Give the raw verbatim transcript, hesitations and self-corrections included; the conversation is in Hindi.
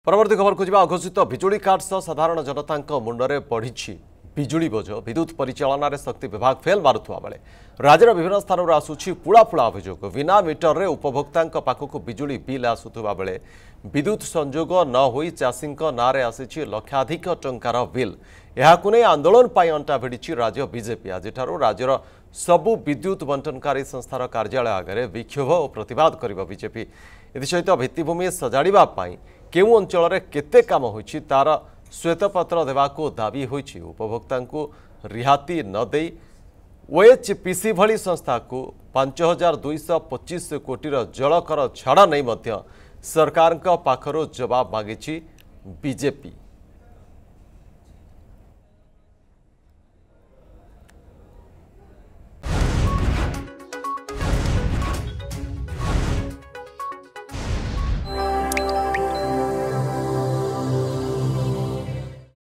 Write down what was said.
परवर्ती खबर को अघोषित बिजुली काट सह साधारण जनता मुंडे बढ़ी बिजुली बोझ विद्युत परिचालन शक्ति विभाग फेल मारुवा बेले राज्यर विभिन्न स्थान आसूची पुड़ा पुड़ा अभियोग बिना मीटर रे उपभोक्ता पाखक बिजुली बिल आसुवा बेले विद्युत संजोग न हो चाषी नारे आसी लक्षाधिक टंकार बिल यहाकु नहीं आंदोलन पर अंटा भिड़ी राज्य बीजेपी आज राज्यर सबु विद्युत बंटनकारी संस्थार कार्यालय आगे विक्षोभ और प्रतिवाद कर बीजेपी एसहित भित्तिभूमि सजाड़ापी केउ अंचल केते काम होइछि तार श्वेतपत्र देवाको दाबी होइछि उपभोक्ता को रिहाती न दे ओएचपीसी भली संस्था को पांच हजार दुईश पचीस कोटीर जलकर छाड़ नहीं सरकार पाखरो जवाब मागिछि बीजेपी।